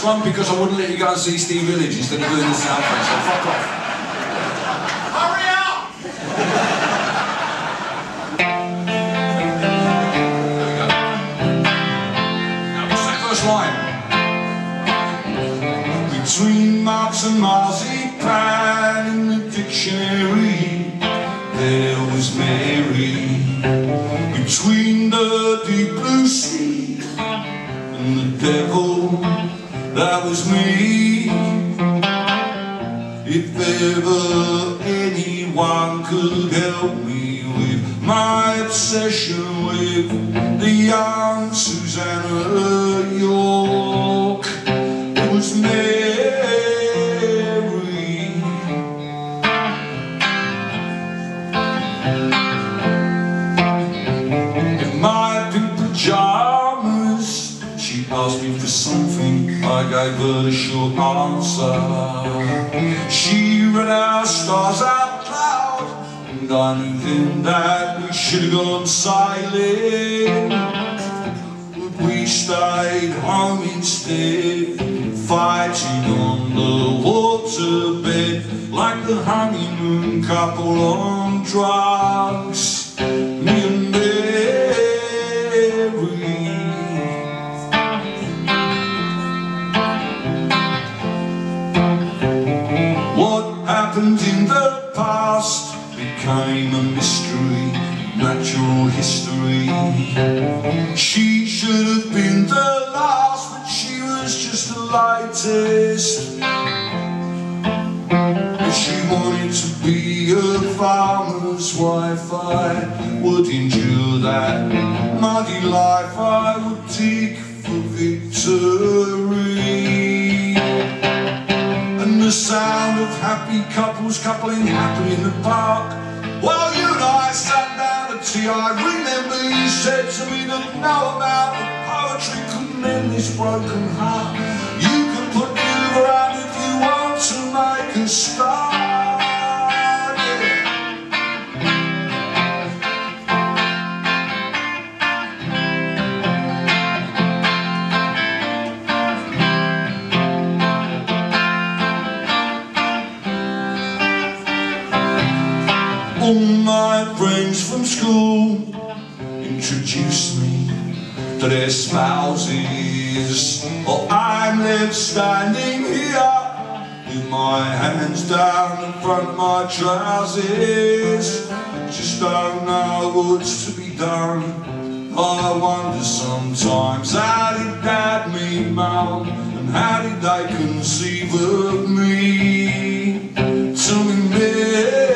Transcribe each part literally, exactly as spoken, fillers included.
grumpy because I wouldn't let you go and see Steve Village instead of doing the sound effects, so fuck off. Hurry up! Now, what's that first line? Between Marx and marzipan in the dictionary, there was Mary. Between the deep blue sea and the devil, that was me. If ever anyone could help me with my obsession with the young Susanna York, it was Mary. In my pink pajamas, she asked me for something, I gave her the short answer. She read our stars out loud, and I knew then that we should have gone sailing. But we stayed home instead, fighting on the waterbed like the honeymoon couple on drugs. Me and Mary. What happened in the past became a mystery, natural history. She should have been the last, but she was just the latest. If she wanted to be a farmer's wife, I would endure that muddy life. I would dig for victory. And the sound of happy couples coupling happily in the park. While you and I sat down at tea, I remember you said to me that no amount of poetry could mend this broken heart. You can put Uber out if you want to make a start. All my friends from school introduced me to their spouses, while I'm left standing here with my hands down the front of my trousers. Just don't know what's to be done. I wonder sometimes, how did Dad meet Mum, and how did they conceive of me? Tell me, Mary.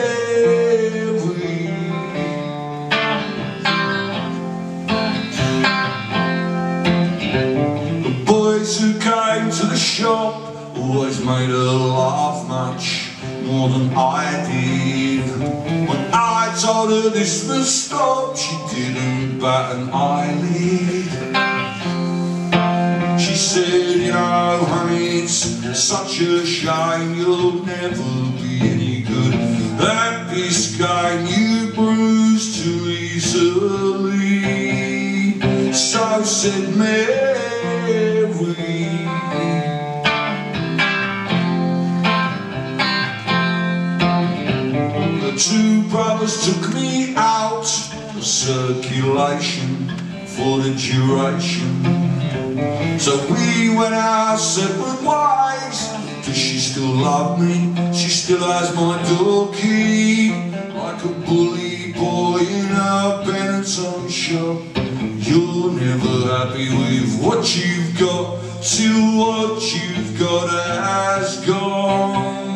Who came to the shop always made her laugh much more than I did. When I told her this must stop, she didn't bat an eyelid. She said, you know, honey, it's such a shame you'll never be any good at this game. You bruise too easily. So said Mary. The two brothers took me out of circulation for the duration. So we went our separate ways. Does she still love me? She still has my door key. Like a bully boy in a Benetton shop. You're never happy with what you've got till what you've got has gone.